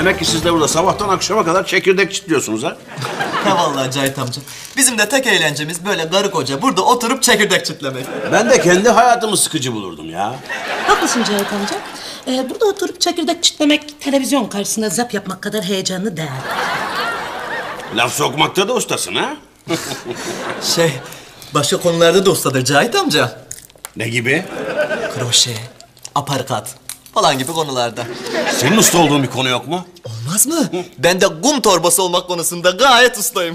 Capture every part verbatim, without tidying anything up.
Demek ki siz de burada sabahtan akşama kadar çekirdek çitliyorsunuz ha? Ha vallahi Cahit amca. Bizim de tek eğlencemiz böyle karı koca burada oturup çekirdek çitlemek. Ben de kendi hayatımı sıkıcı bulurdum ya. Haklısın Cahit amca. Ee, burada oturup çekirdek çitlemek, televizyon karşısında zap yapmak kadar heyecanlı değil. Laf sokmakta da ustasın ha? Şey, başka konularda da ustadır Cahit amca. Ne gibi? Kroşe, aparkat falan gibi konularda. Senin usta olduğun bir konu yok mu? Olmaz mı? Ben de kum torbası olmak konusunda gayet ustayım.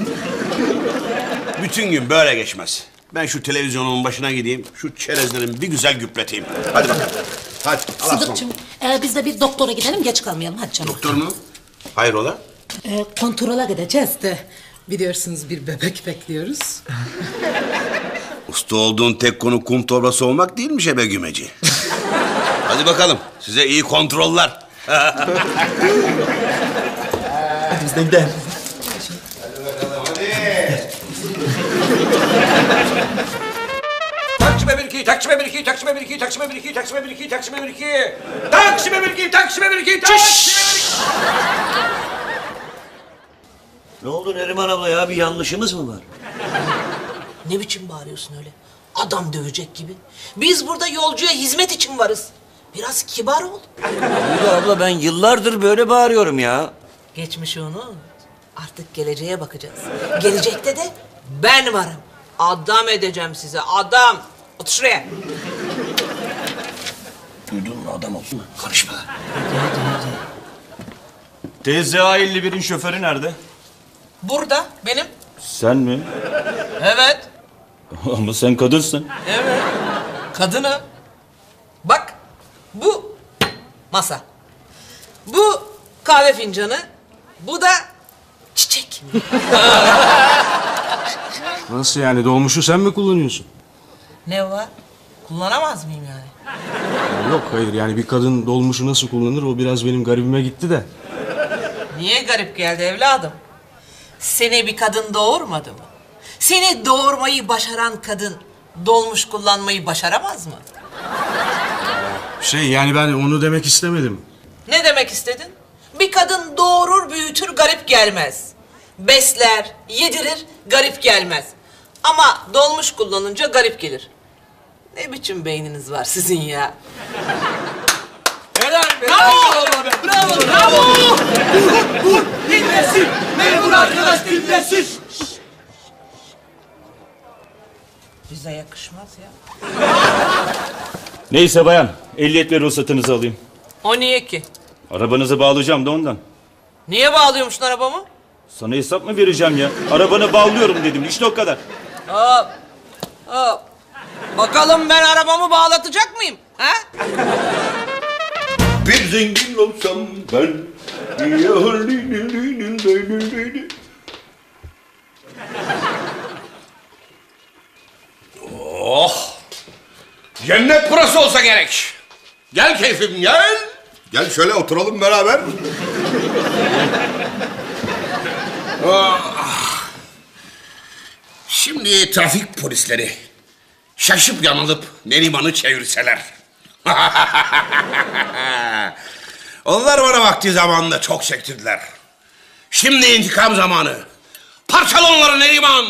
Bütün gün böyle geçmez. Ben şu televizyonun başına gideyim, şu çerezlerimi bir güzel güpleteyim. Hadi bakalım. Hadi. Sıdıkçım, e, biz de bir doktora gidelim, geç kalmayalım. Hadi canım. Doktor mu? Hayrola? E, kontrola gideceğiz de biliyorsunuz bir bebek bekliyoruz. Usta olduğun tek konu kum torbası olmak değilmiş ebe gümeci. Hadi bakalım, size iyi kontroller. Hadi biz de gidelim. Hadi bakalım, hadi. Taksime bir iki, taksime bir iki, taksime bir iki, taksime bir iki, taksime bir iki, taksime bir iki. Taksime bir iki, taksime bir iki, taksime bir iki. Ne oldu Neriman abla ya? Bir yanlışımız mı var? Ne biçim bağırıyorsun öyle? Adam dövecek gibi. Biz burada yolcuya hizmet için varız. Biraz kibar ol. Neriman abla ben yıllardır böyle bağırıyorum ya. Geçmişi unut. Artık geleceğe bakacağız. Gelecekte de ben varım. Adam edeceğim size, adam. Otur şuraya. Duydun mu adam ol? Karışma. Teyze A elli birin şoförü nerede? Burada, benim. Sen mi? Evet, Ama sen kadınsın. evet. Kadını. Bak, bu masa. Bu kahve fincanı. Bu da çiçek. Nasıl yani? Dolmuşu sen mi kullanıyorsun? Ne var? Kullanamaz mıyım yani? Yok hayır yani bir kadın dolmuşu nasıl kullanır o biraz benim garibime gitti de. Niye garip geldi evladım? Seni bir kadın doğurmadı mı? Seni doğurmayı başaran kadın dolmuş kullanmayı başaramaz mı? Şey yani ben onu demek istemedim. Ne demek istedin? Bir kadın doğurur, büyütür, garip gelmez. Besler, yedirir, garip gelmez. Ama dolmuş kullanınca garip gelir. Ne biçim beyniniz var sizin ya? Helal be. Bravo. Bravo. Bravo. Vur, vur. Dinlesin. Memur arkadaş dinlesin. Bize yakışmaz ya. Neyse bayan, ehliyet ve ruhsatınızı alayım. O niye ki? Arabanızı bağlayacağım da ondan. Niye bağlıyormuşsun arabamı? Sana hesap mı vereceğim ya? Arabanı bağlıyorum dedim, işte o kadar. Hop. Hop. Bakalım ben arabamı bağlatacak mıyım? Ha? Bir zengin olsam ben... Oh! Cennet burası olsa gerek. Gel keyfim gel. Gel şöyle oturalım beraber. Ah. Şimdi trafik polisleri şaşıp yanılıp Neriman'ı çevirseler. Onlar bana vakti zamanında çok çektirdiler. Şimdi intikam zamanı. Parçala onları Neriman.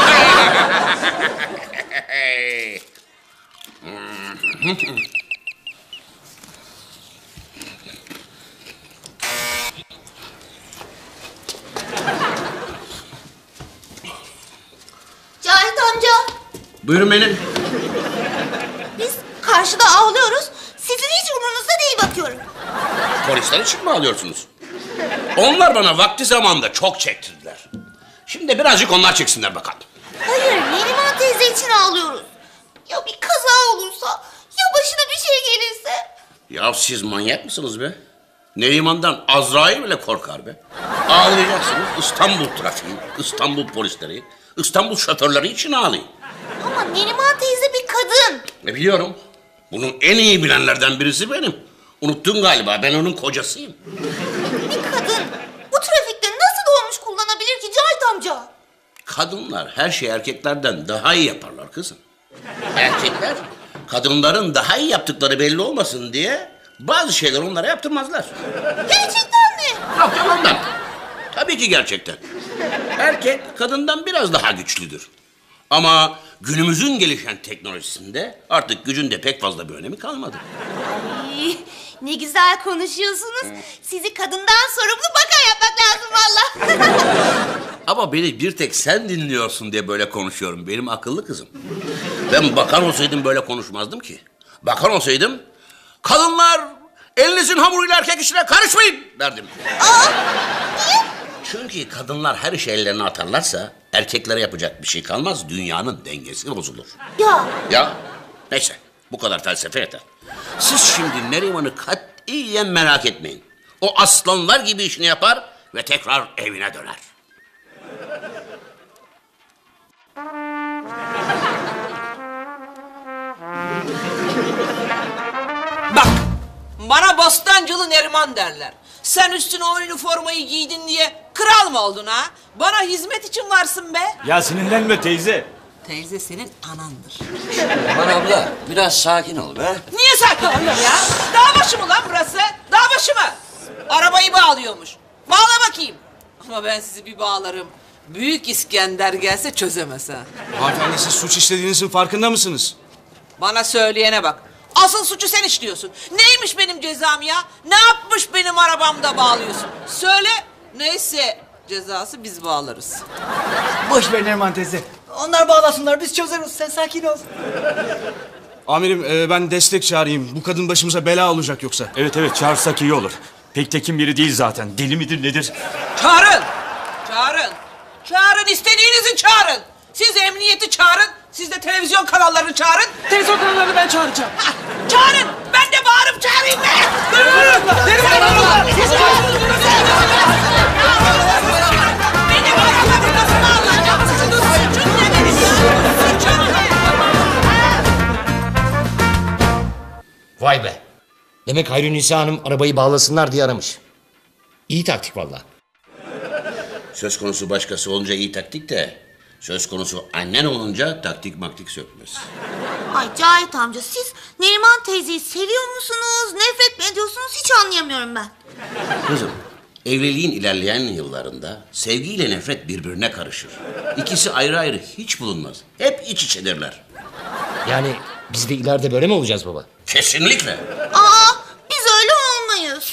Cahit amca, Buyurun benim. biz karşıda ağlıyoruz. Sizin hiç umurunuzda değil bakıyorum. Polisler için mi alıyorsunuz? Onlar bana vakti zamanında çok çektirdiler. Şimdi birazcık onlar çeksinler bakalım. Hayır, Neriman teyze için ağlıyoruz. Ya bir kaza olursa, ya başına bir şey gelirse? Ya siz manyak mısınız be? Neriman'dan Azrail bile korkar be. Ağlayacaksınız İstanbul trafiği, İstanbul polisleri, İstanbul şoförleri için ağlayın. Ama Neriman teyze bir kadın. Ne biliyorum. Bunun en iyi bilenlerden birisi benim. Unuttun galiba, ben onun kocasıyım. Bir kadın bu trafikte nasıl dolmuş kullanabilir ki Cahit amca? Kadınlar her şeyi erkeklerden daha iyi yaparlar kızım. Erkekler kadınların daha iyi yaptıkları belli olmasın diye bazı şeyler onlara yaptırmazlar. Gerçekten mi Yok yalandan. Tabii ki gerçekten. Erkek kadından biraz daha güçlüdür. Ama günümüzün gelişen teknolojisinde artık gücün de pek fazla bir önemi kalmadı. Ay, ne güzel konuşuyorsunuz. Sizi kadından sorumlu bakan yapmak lazım valla. Ama beni bir tek sen dinliyorsun diye böyle konuşuyorum. Benim akıllı kızım. Ben bakan olsaydım böyle konuşmazdım ki. Bakan olsaydım, kadınlar elinizin hamuruyla erkek işine karışmayın derdim. Aa, Çünkü kadınlar her işi ellerine atarlarsa erkeklere yapacak bir şey kalmaz. Dünyanın dengesi bozulur. ya Ya neyse bu kadar felsefe yeter. Siz şimdi Neriman'ı katiyen merak etmeyin. O aslanlar gibi işini yapar ve tekrar evine döner. Bak, bana Bostancılı Neriman derler. Sen üstüne o üniformayı giydin diye kral mı oldun ha? Bana hizmet için varsın be. Ya sinirlenme teyze. Teyze senin anandır. Neriman abla biraz sakin ol be. Niye sakin olayım ya? Dağ başı mı lan burası? Dağ başı mı? Arabayı bağlıyormuş. Bağla bakayım. Ama ben sizi bir bağlarım. Büyük İskender gelse çözemez ha. Hanımefendi siz suç işlediğinizin farkında mısınız? Bana söyleyene bak. Asıl suçu sen işliyorsun. Neymiş benim cezam ya? Ne yapmış benim arabamda bağlıyorsun? Söyle. Neyse cezası biz bağlarız. Boş ver Neriman teyze. Onlar bağlasınlar biz çözeriz. Sen sakin ol. Amirim e, ben destek çağırayım. Bu kadın başımıza bela olacak yoksa. Evet evet çağırsak iyi olur. Pek tekin biri değil zaten. Deli midir nedir? Çağırın. Çağırın. Çağırın istediğinizi çağırın. Siz emniyeti çağırın. Siz de televizyon kanallarını çağırın. Televizyon kanallarını ben çağıracağım. Hah, çağırın. Ben de bağırıp çağırayım be. Benim arabamı nasıl bağlayacaksınız? Suçun ne benim ya? Suçun ne? Vay be. Demek Hayri Nisa Hanım arabayı bağlasınlar diye aramış. İyi taktik vallahi. Söz konusu başkası olunca iyi taktik de söz konusu annen olunca taktik maktik sökmez. Ay Cahit amca siz Neriman teyzeyi seviyor musunuz? Nefret mi ediyorsunuz? Hiç anlayamıyorum ben. Kızım, evliliğin ilerleyen yıllarında sevgiyle nefret birbirine karışır. İkisi ayrı ayrı hiç bulunmaz. Hep iç içedirler. Yani biz de ileride böyle mi olacağız baba? Kesinlikle. Aa, biz öyle olmayız.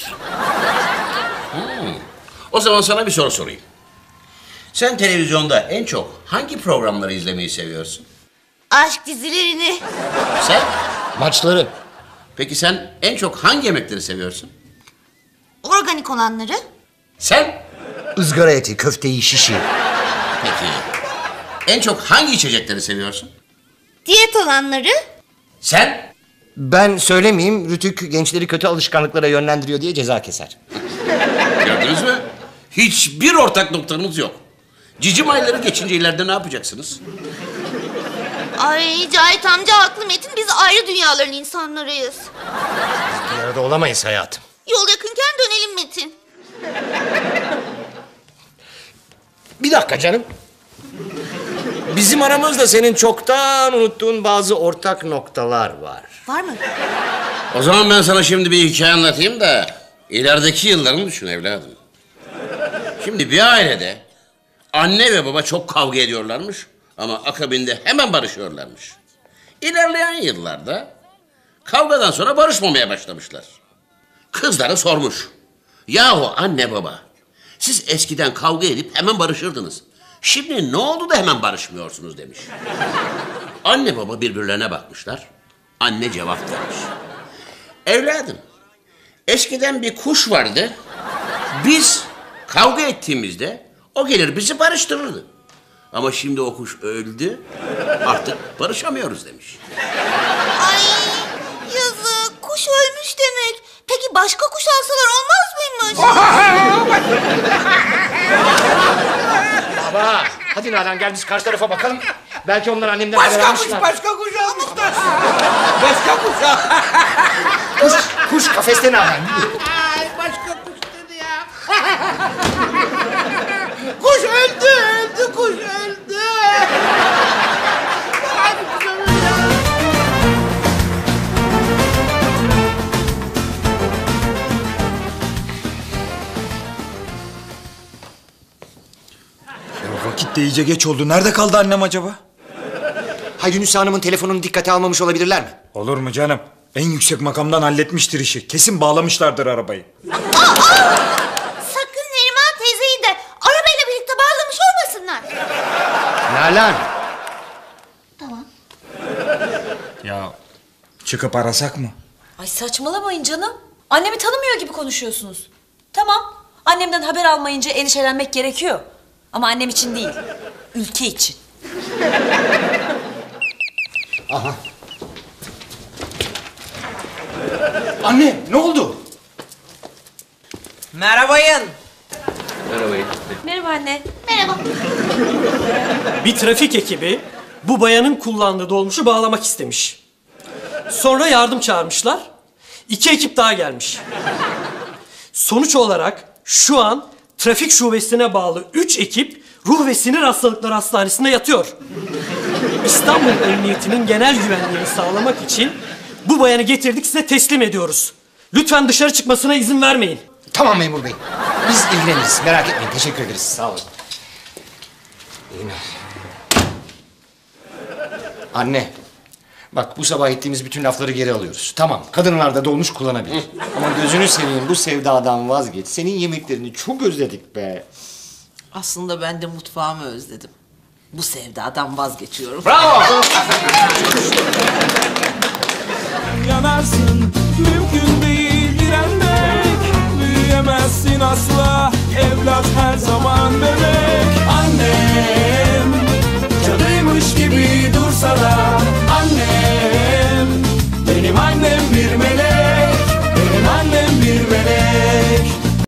O zaman sana bir soru sorayım. Sen televizyonda en çok hangi programları izlemeyi seviyorsun? Aşk dizilerini. Sen? Maçları. Peki sen en çok hangi yemekleri seviyorsun? Organik olanları. Sen? Izgara eti, köfteyi, şişi. Peki. En çok hangi içecekleri seviyorsun? Diyet olanları. Sen? Ben söylemeyeyim, Rütük gençleri kötü alışkanlıklara yönlendiriyor diye ceza keser. Gördünüz mü? Hiçbir ortak noktanız yok. Cicim ayları geçince ileride ne yapacaksınız? Ay Cahit amca haklı Metin. Biz ayrı dünyaların insanlarıyız. Bir arada olamayız hayatım. Yol yakınken dönelim Metin. Bir dakika canım. Bizim aramızda senin çoktan unuttuğun bazı ortak noktalar var. Var mı? O zaman ben sana şimdi bir hikaye anlatayım da ilerideki yıllarını düşün evladım. Şimdi bir ailede anne ve baba çok kavga ediyorlarmış ama akabinde hemen barışıyorlarmış. İlerleyen yıllarda kavgadan sonra barışmamaya başlamışlar. Kızları sormuş. Yahu anne baba, siz eskiden kavga edip hemen barışırdınız. Şimdi ne oldu da hemen barışmıyorsunuz demiş. Anne baba birbirlerine bakmışlar. Anne cevap vermiş. Evladım, eskiden bir kuş vardı. Biz kavga ettiğimizde o gelir bizi barıştırırdı. Ama şimdi o kuş öldü, artık barışamıyoruz demiş. Ay yazık. Kuş ölmüş demek. Peki başka kuş alsalar olmaz mıymış? Baba, hadi Nalan gel biz karşı tarafa bakalım. Belki onlar annemden haber Başka kuş, almışlar. başka kuş almışlar. Başka kuş. Kuş, kuş kafeste Nalan. Ay başka kuş dedi ya. Kuş öldü, öldü, kuş öldü. Hadi kuzum ya. Saat de iyice geç oldu. Nerede kaldı annem acaba? Ha Yunus Hanım'ın telefonunu dikkate almamış olabilirler mi? Olur mu canım? En yüksek makamdan halletmiştir işi. Kesin bağlamışlardır arabayı. Sakın Neriman teyzeyi de arabayla birlikte bağlamış olmasınlar. Nalan. Tamam. Ya çıkıp arasak mı? Ay saçmalamayın canım. Annemi tanımıyor gibi konuşuyorsunuz. Tamam, annemden haber almayınca endişelenmek gerekiyor. Ama annem için değil, ülke için. Aha. Anne ne oldu? Merhabayın. Merhaba anne. Merhaba. Bir trafik ekibi bu bayanın kullandığı dolmuşu bağlamak istemiş. Sonra yardım çağırmışlar. İki ekip daha gelmiş. Sonuç olarak şu an trafik şubesine bağlı üç ekip ruh ve sinir hastalıkları hastanesinde yatıyor. İstanbul Emniyeti'nin genel güvenliğini sağlamak için bu bayanı getirdik, size teslim ediyoruz. Lütfen dışarı çıkmasına izin vermeyin. Tamam memur bey. Biz ilgileniriz. Merak etmeyin. Teşekkür ederiz. Sağ olun. İyi. Anne. Bak bu sabah ettiğimiz bütün lafları geri alıyoruz. Tamam, kadınlar da dolmuş kullanabilir. Ama gözünü seveyim bu sevdadan vazgeç. Senin yemeklerini çok özledik be. Aslında ben de mutfağımı özledim. Bu sevdadan vazgeçiyorum. Bravo! Yanarsın, mümkün değil direnmek. Büyüyemezsin asla, evlat her zaman